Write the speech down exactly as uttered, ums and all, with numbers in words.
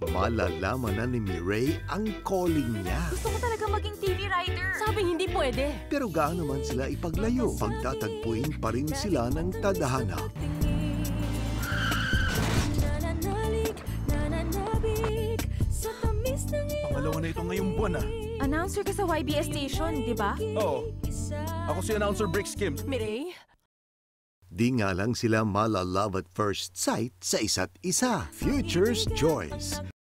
Malalaman na ni Mirae ang calling niya. Gusto ko talaga maging T V writer. Sabi hindi pwede. Pero gaano man sila ipaglayo, pagtatagpuin pa rin sila ng tadhana. Pangalawa na ito ngayong buwan ah. Announcer ka sa Y B S station, di ba? Oo. Ako si announcer Brix Kim. Mirae? Di nga lang sila malalove at first sight sa isa't isa. Future's Choice.